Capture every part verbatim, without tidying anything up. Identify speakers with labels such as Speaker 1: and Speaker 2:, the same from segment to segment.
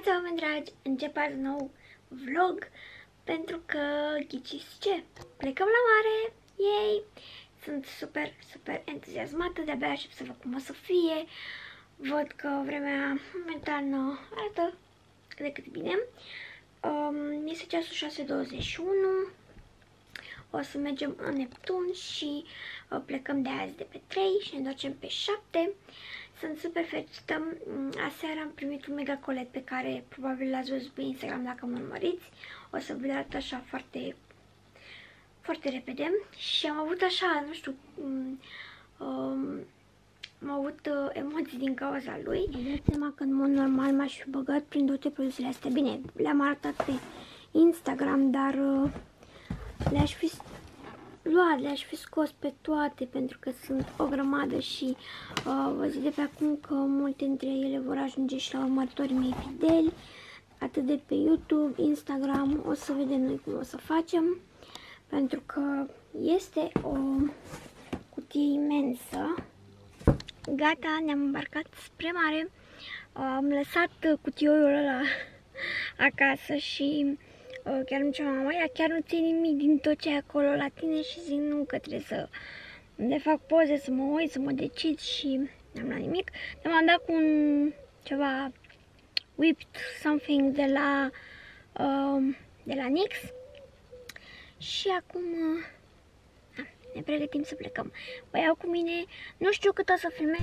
Speaker 1: Neața, oameni dragi, încep azi nou vlog pentru că ghiciți ce? Plecăm la mare! Yay! Sunt super, super entuziasmată, de-abia aștept să văd cum o să fie. Văd că vremea momentan arată cât de cât bine. Um, este ceasul șase douăzeci și unu. O să mergem în Neptun și uh, plecăm de azi de pe trei și ne întoarcem pe șapte. Sunt super fericită. Aseară am primit un mega colet pe care probabil l-ați văzut pe Instagram dacă mă urmăriți. O să vă arăt așa foarte, foarte repede. Și am avut așa, nu știu, um, um, am avut uh, emoții din cauza lui. Îmi seama că în mod normal m-aș fi băgat prin toate produsele astea. Bine, le-am arătat pe Instagram, dar uh, le-aș fi luat, le-aș fi scos pe toate pentru că sunt o grămadă și uh, vă zic de pe acum că multe dintre ele vor ajunge și la următorii mei fideli, atât de pe YouTube, Instagram. O să vedem noi cum o să facem, pentru că este o cutie imensă. Gata, ne-am îmbarcat spre mare. Am lăsat cutioiul ăla acasă și uh, chiar îmi zicea mama, ea chiar nu ții nimic din tot ce e acolo la tine, și zic nu, că trebuie să le fac poze, să mă uit, să mă decid, și n-am luat nimic. M-am dat cu un ceva whipped something de la uh, de la N Y X și acum uh, da, ne pregătim să plecăm. Vă iau cu mine, nu știu cât o să filmez.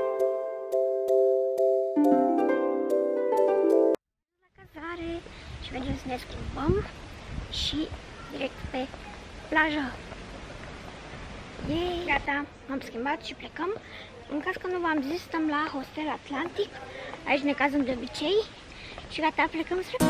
Speaker 1: La cazare și mergem să ne schimbăm și direct pe plajă. Yay! Gata, m-am schimbat și plecăm. În caz că nu v-am zis, stăm la Hostel Atlantic. Aici ne cazăm de obicei. Și gata, plecăm spre...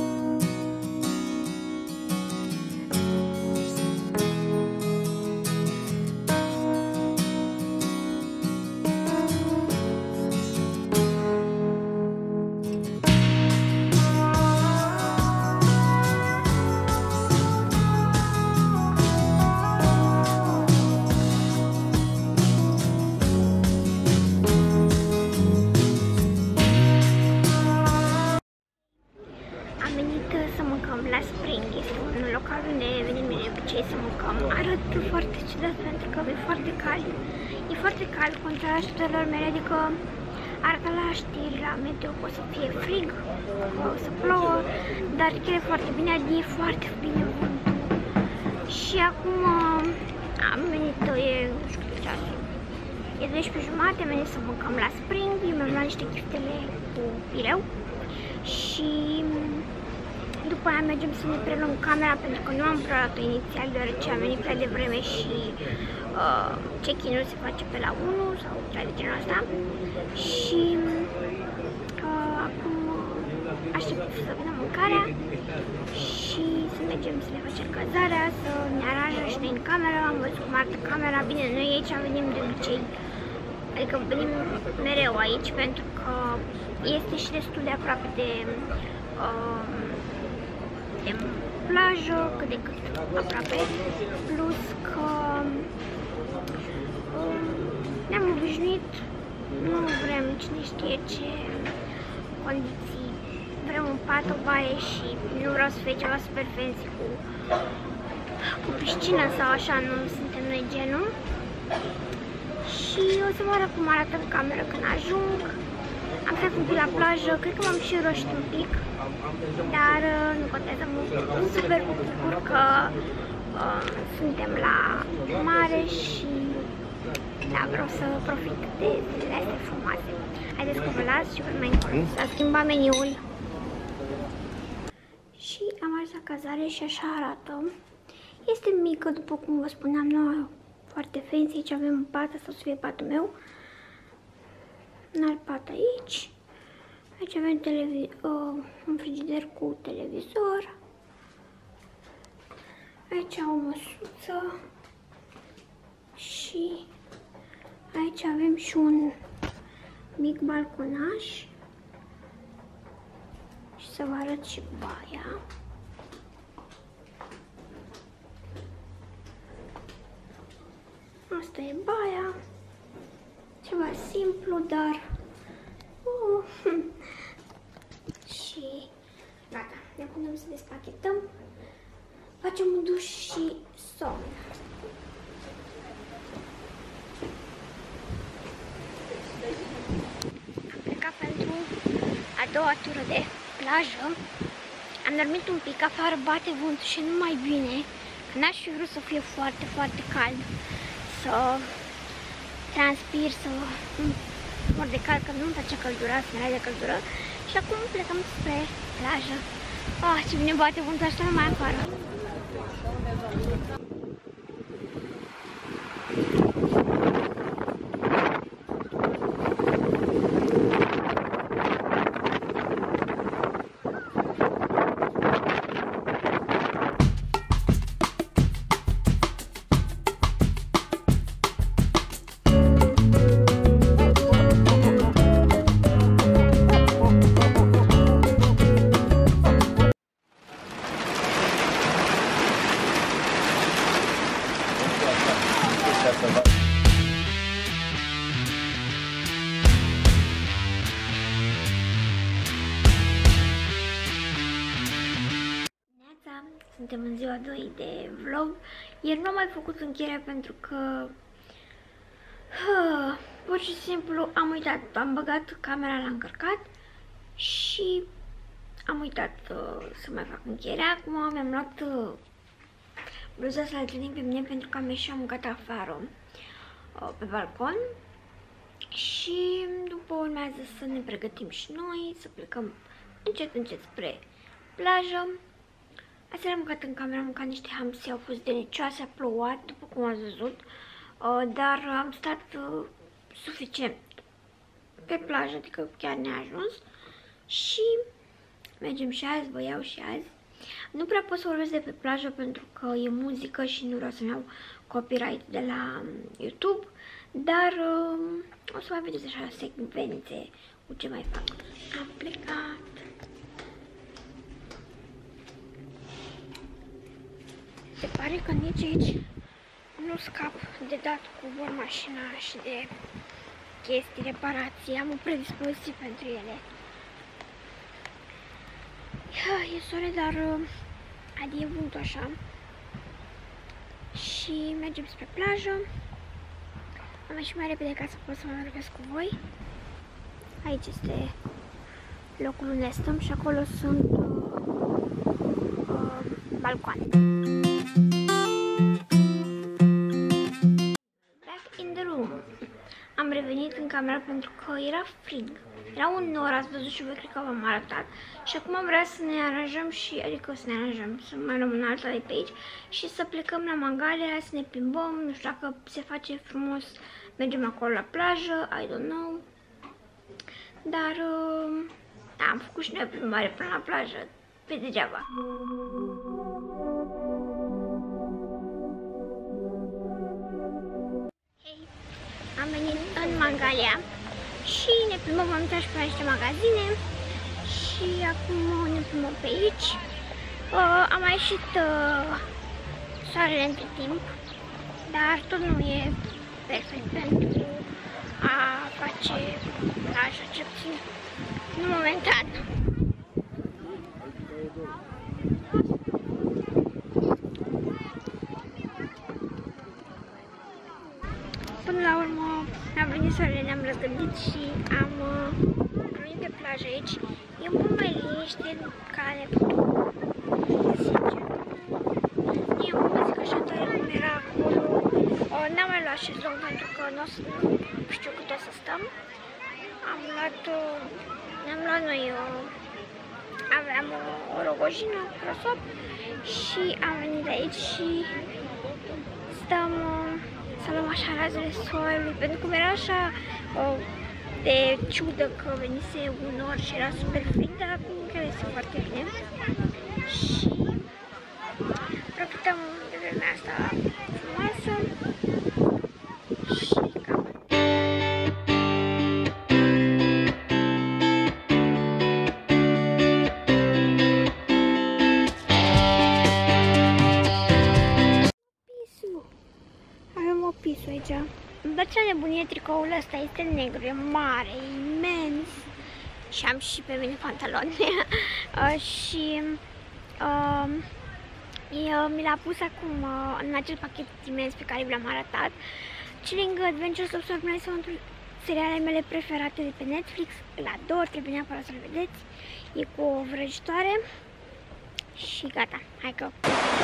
Speaker 1: Arăt foarte ciudat pentru că e foarte cald. E foarte cald contra așteptărilor mele, adică arată la știri, la meteo că o să fie frig, că o să plouă, dar chiar e foarte bine, adică e foarte bine vântul. Și acum am venit, e, nu știu câte ceasul, e douăsprezece jumate, am venit să mâncăm la Spring, eu mi-am luat niște chiftele cu pireu și după aia mergem să ne preluăm camera, pentru că nu am preluat-o inițial, deoarece am venit prea devreme și uh, check-in-ul se face pe la unu sau cea de genul ăsta. Și uh, acum aștept să vedem mâncarea și să mergem să ne facem cazarea, să ne aranjăm și noi în cameră. Am văzut cum arată camera. Bine, noi aici venim de obicei, adică venim mereu aici pentru că este și destul de aproape de uh, de plajă, cât de cât aproape, plus că um, ne-am obișnuit, nu vrem cine știe ce condiții, vrem un pat, o baie și nu vreau să fie ceva super fancy cu, cu piscină sau așa, nu suntem noi genul. Și o să vă arăt cum arată în cameră când ajung. Am stat un pic la plajă, cred că m-am și roșit un pic, dar nu contează mult. Sunt super bucur că uh, suntem la mare și da, vreau să profit de zilele astea frumoase. Haideți că vă las și vă mai încolo. S-a schimbat meniul. Și am ajuns la cazare și așa arată. Este mică, după cum vă spuneam, nu foarte fancy. Aici avem un pat, asta o să fie patul meu. Un alt pat aici. Aici avem uh, un frigider cu televizor. Aici o măsuță. Și aici avem și un mic balconaș. Și să vă arăt și baia. Asta e baia. Ceva simplu, dar uh, și ne punem să despachetăm, facem un duș și somn. Am plecat pentru a doua tură de plajă. Am dormit un pic, afară bate vântul și nu mai bine. N-aș fi vrut să fie foarte, foarte cald, să transpir, să mor de cald, că nu-mi place căldura, să mi de căldură. Și acum plecăm spre plajă. Ah, ce bine bate vântul, așa mai afară. Suntem în ziua doi de vlog. Ieri nu am mai făcut încheierea pentru că uh, pur și simplu am uitat. Am băgat camera la încărcat și am uitat uh, să mai fac încheierea. Acum mi-am luat uh, bluza să la întâlnim pe mine pentru că am ieșit și am mâncat afară uh, pe balcon. Și după urmează să ne pregătim și noi, să plecăm încet, încet spre plajă. Aseară am mâncat în cameră, am mâncat niște hamsi, au fost delicioase, a plouat, după cum ați văzut, dar am stat suficient pe plajă, adică chiar ne-a ajuns și mergem și azi, vă iau și azi. Nu prea pot să vorbesc de pe plajă pentru că e muzică și nu vreau să-mi iau copyright de la YouTube, dar o să mai vedeți așa secvențe cu ce mai fac. Am plecat. Se pare că nici aici nu scap de dat cu mașina și de chestii, reparații. Am o predispoziție pentru ele. E soare, dar adie vântul așa. Și mergem spre plajă. Am ieșit mai repede ca să pot să mă vorbesc cu voi. Aici este locul unde stăm și acolo sunt uh, uh, balcoane. Am revenit în cameră pentru că era frig. Era un nor, ați văzut și voi, cred că v-am arătat. Și acum am vrea să ne aranjăm și, adică să ne aranjăm, să mai luăm un alta de pe aici și să plecăm la Mangalia, să ne plimbăm, nu știu dacă se face frumos, mergem acolo la plajă, I don't know. Dar uh, da, am făcut și noi plimbare până la plajă, pe degeaba. Am venit în Mangalia și ne plimbăm, am intrat și pe niște magazine și acum ne plimbăm pe aici. Uh, am mai ieșit uh, soarele între timp, dar tot nu e perfect pentru a face plajă, ce puțin, nu momentan. Până la urmă am venit soarele, ne-am răzgândit și am venit pe plajă aici. E mult mai liniște ca Neptun. Sincer, e muzică așa tare cum era acolo. N-am mai luat șezlong pentru că nu știu cât o să stăm. Am luat, ne-am luat noi, aveam o, o rogojină, prosop și am venit aici și stăm să luăm așa razele soarelui, pentru că era așa uh, de ciudă că venise un nor și era super frig, dar acum chiar este foarte bine. Și profităm de vremea asta frumoasă și cam. Pisul aici. Îmi place la nebunie tricoul ăsta, este negru, e mare, e imens și am și pe mine pantaloni. uh, și uh, eu, mi l-a pus acum uh, în acel pachet imens pe care vi l-am arătat. Chilling Adventures of Surprise sunt serialele mele preferate de pe Netflix. Îl ador, trebuie neapărat să-l vedeți. E cu o vrăjitoare. Și gata, hai că...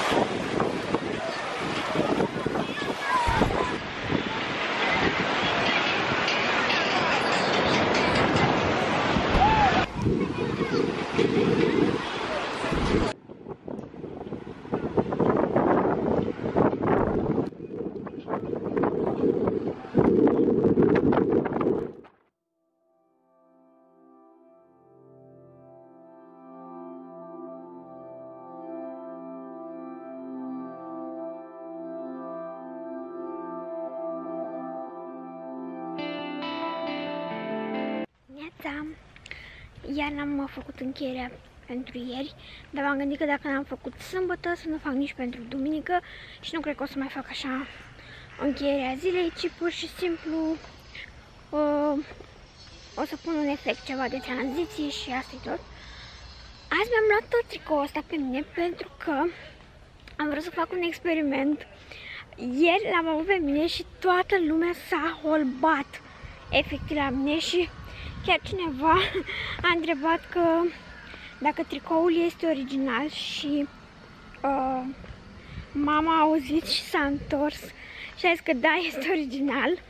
Speaker 1: Iar n-am făcut încheierea pentru ieri, dar m-am gândit că dacă n-am făcut sâmbătă, să nu fac nici pentru duminică și nu cred că o să mai fac așa încheierea zilei, ci pur și simplu uh, o să pun un efect, ceva de tranziție și asta e tot. Azi mi-am luat tot tricoul ăsta pe mine pentru că am vrut să fac un experiment. Ieri l-am avut pe mine și toată lumea s-a holbat efectiv la mine și chiar cineva a întrebat că dacă tricoul este original și uh, mama a auzit și s-a întors și a zis că da, este original.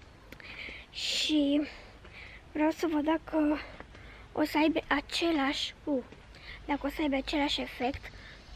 Speaker 1: Și vreau să văd dacă o să aibă același, uh, dacă o să aibă același efect.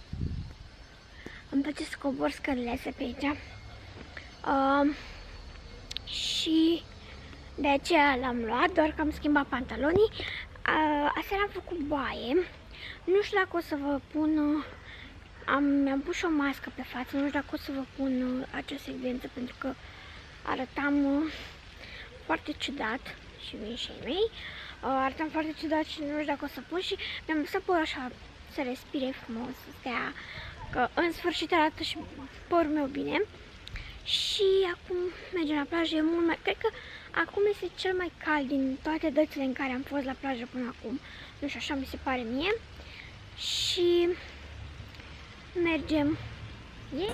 Speaker 1: Îmi place să cobor scărilese pe aici. Uh, și de aceea l-am luat, doar că am schimbat pantalonii. Aseară am făcut baie. Nu știu dacă o să vă pun... Am, mi-am pus și o mască pe față, nu știu dacă o să vă pun acea secvență, pentru că arătam foarte ciudat și vin și ei mei. Arătam foarte ciudat și nu știu dacă o să pun și mi-am lăsat părul așa să respire frumos, să stea, că în sfârșit arată și părul meu bine. Și acum mergem la plajă, e mult mai... Cred că acum este cel mai cald din toate dățile în care am fost la plajă până acum. Nu știu, așa mi se pare mie. Și mergem. Yeah.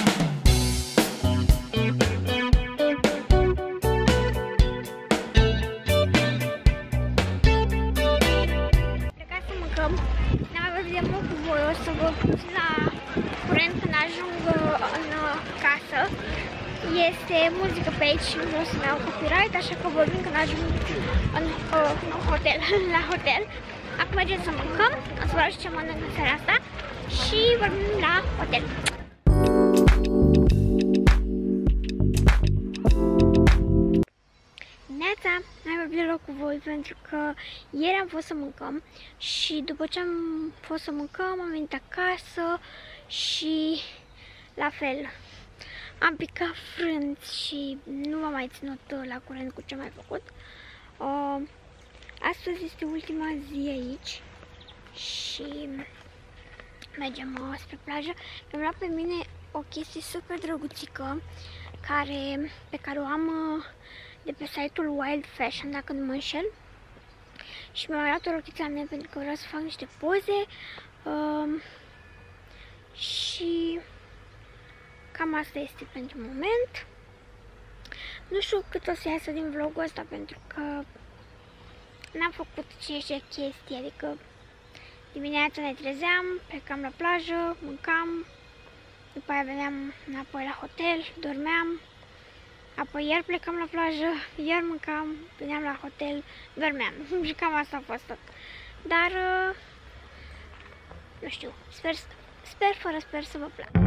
Speaker 1: Plecat să mâncăm. Ne-am mai vorbit de mult cu voi. O să vă pun la curent când ajung în casă. Este muzică pe aici și nu vreau să-mi iau copyright, așa că vorbim când ajung în, uh, în hotel, la hotel. Acum mergem să mâncăm, o să vă arăt ce mănânc în seara asta și vorbim la hotel. Neața, n-am vorbit deloc cu voi pentru că ieri am fost să mâncăm și după ce am fost să mâncăm am venit acasă și la fel. Am picat frânți și nu m-am mai ținut la curent cu ce am mai făcut. Uh, astăzi este ultima zi aici și mergem uh, spre plajă. Mi-am luat pe mine o chestie super drăguțică care, pe care o am uh, de pe site-ul Wild Fashion, dacă nu mă înșel. Și mi-am luat o rochiță la mine pentru că vreau să fac niște poze. Uh, și... Cam asta este pentru moment. Nu știu cât o să iasă din vlogul ăsta pentru că n-am făcut ce chestii, adică dimineața ne trezeam, plecam la plajă, mâncam, după aia veneam înapoi la hotel, dormeam, apoi iar plecam la plajă, iar mâncam, veneam la hotel, dormeam și cam asta a fost tot. Dar nu știu, sper, sper fără sper să vă placă.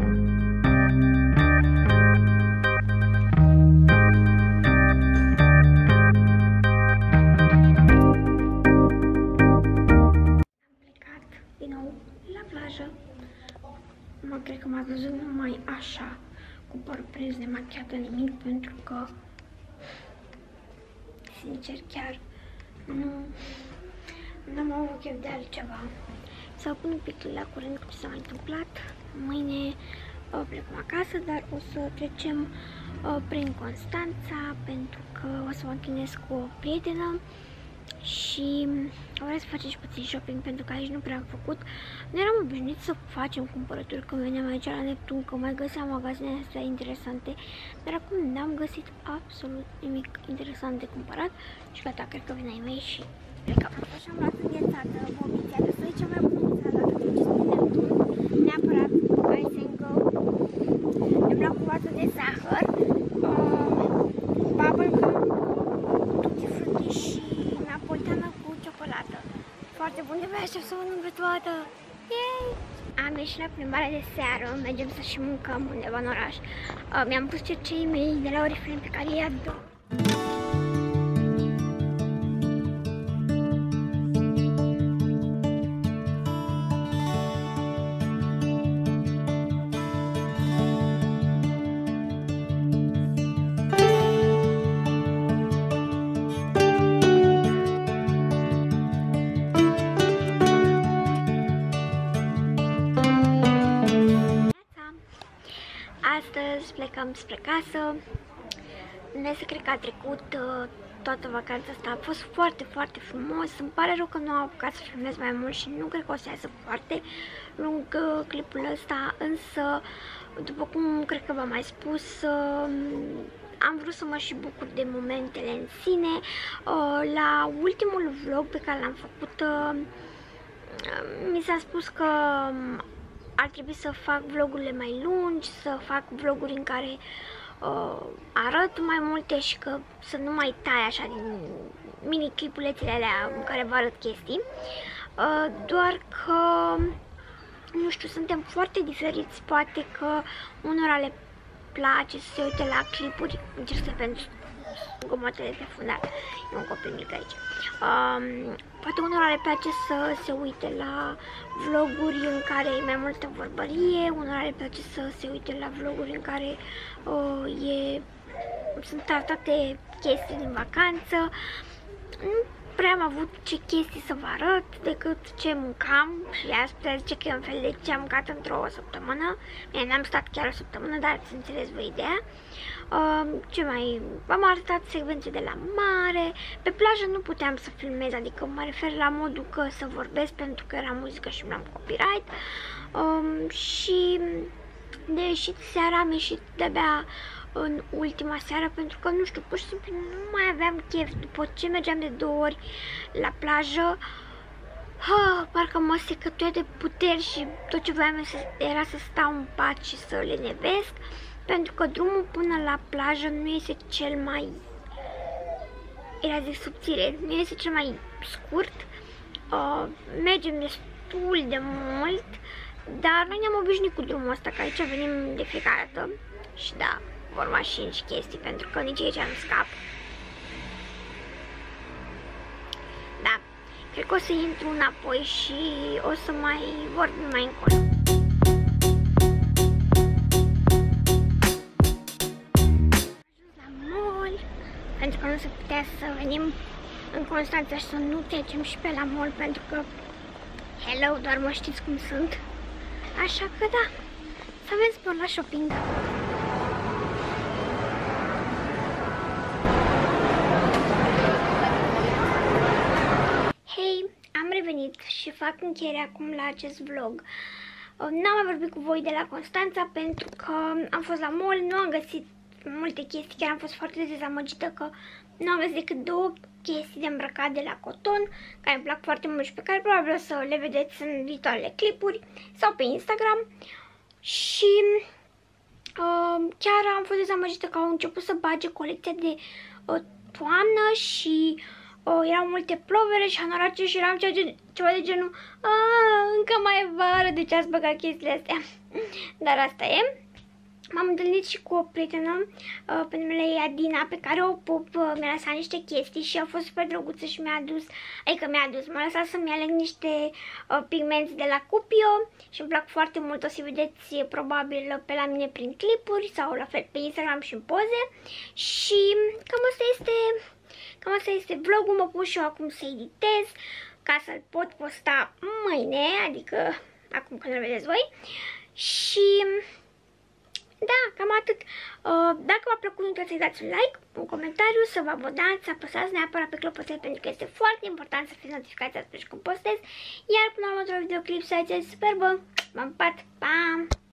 Speaker 1: Mă cred că m-ați văzut numai așa, cu părul prins de machiată, nimic, pentru că, sincer, chiar nu am avut chef de altceva. Să pun un pic la curent cum s-a mai întâmplat. Mâine uh, plecăm acasă, dar o să trecem uh, prin Constanța, pentru că o să mă întâlnesc cu o prietenă și vreau să facem și puțin shopping pentru că aici nu prea am făcut. Nu eram obișnuit să facem cumpărături când veneam aici la Neptun, că mai găseam magazine astea interesante, dar acum n-am găsit absolut nimic interesant de cumpărat și gata, cred că vin ai mei și plecăm. Așa am luat înghețată, bobiția, să e cea mai bună înghețată dacă duceți pe Neptun, neapărat Ice and Go. Ne-am luat cu vață de zahăr, uh, bubblegum, tutti frutti și napolitană cu ciocolată. Foarte bun, de așa să mănânc pe toată. Yay! Am ieșit la plimbare de seară, mergem să și mâncăm undeva în oraș. Uh, Mi-am pus cerceii mei de la Oriflame pe care i ador. Astăzi plecăm spre casă. Ne se cred că a trecut uh, toată vacanța asta. A fost foarte, foarte frumos. Îmi pare rău că nu am apucat să filmez mai mult și nu cred că o să iasă foarte lung uh, clipul ăsta, însă, după cum cred că v-am mai spus, uh, am vrut să mă și bucur de momentele în sine. Uh, la ultimul vlog pe care l-am făcut, uh, mi s-a spus că ar trebui să fac vlogurile mai lungi, să fac vloguri în care uh, arăt mai multe și că să nu mai tai așa din mini-clipulețele alea în care vă arăt chestii. Uh, doar că, nu știu, suntem foarte diferiți, poate că unora le place să se uite la clipuri, încerc să pentru gomotele pe fundal, e un copil mic aici. Um, poate unora le place să se uite la vloguri în care e mai multă vorbărie, unora le place să se uite la vloguri în care uh, e, sunt arătate chestii din vacanță. Nu prea am avut ce chestii să vă arăt decât ce mâncam și azi putea zice că e un fel de ce am mâncat într-o săptămână. Bine, n-am stat chiar o săptămână, dar ați înțeles voi ideea. Uh, ce mai... V-am arătat secvențe de la mare. Pe plajă nu puteam să filmez, adică mă refer la modul că să vorbesc pentru că era muzică și mi-am copyright. Uh, și de ieșit seara am ieșit de-abia în ultima seară pentru că, nu știu, pur și simplu nu mai aveam chef. După ce mergeam de două ori la plajă, ha, parcă mă secătuia de puteri și tot ce voiam era să stau în pat și să lenevesc, pentru că drumul până la plajă nu este cel mai, era zic subțire, nu este cel mai scurt. Uh, mergem destul de mult, dar noi ne-am obișnuit cu drumul ăsta, că aici venim de fiecare dată și da, vor mașini și chestii, pentru că nici aici nu scap. Da, cred că o să intru înapoi și o să mai vorbim mai încolo. Ajuns la mall, pentru că nu se putea să venim în Constanța și să nu trecem și pe la mall, pentru că, hello, doar mă știți cum sunt. Așa că da, să avem spor la shopping. Hei, am revenit și fac încheiere acum la acest vlog. N-am mai vorbit cu voi de la Constanța pentru că am fost la mall, nu am găsit multe chestii, chiar am fost foarte dezamăgită că nu am găsit decât două chestii de îmbrăcat de la Coton, care îmi plac foarte mult și pe care probabil o să le vedeți în viitoarele clipuri sau pe Instagram. Și uh, chiar am fost dezamăgită că au început să bage colecția de uh, toamnă și uh, erau multe plovere și hanorace și eram ceva de genul încă mai e vară, de ce ați băgat chestiile astea? Dar asta e. M-am întâlnit și cu o prietenă uh, pe numele ei Adina, pe care o pup, uh, mi-a lăsat niște chestii și a fost super drăguță și mi-a adus, adică mi-a adus, m-a lăsat să-mi aleg niște uh, pigmenți de la Cupio și îmi plac foarte mult, o să vedeți uh, probabil pe la mine prin clipuri sau la fel pe Instagram și în poze. Și cam asta este, cam asta este vlogul, mă pun și eu acum să editez ca să-l pot posta mâine, adică acum când îl vedeți voi. Și da, cam atât. Uh, dacă v-a plăcut, nu uitați să-i dați un like, un comentariu, să vă abonați, să apăsați neapărat pe clopoțel pentru că este foarte important să fiți notificați atunci când postez. Iar până la următorul videoclip, să aveți super bun. M-am pat, pam!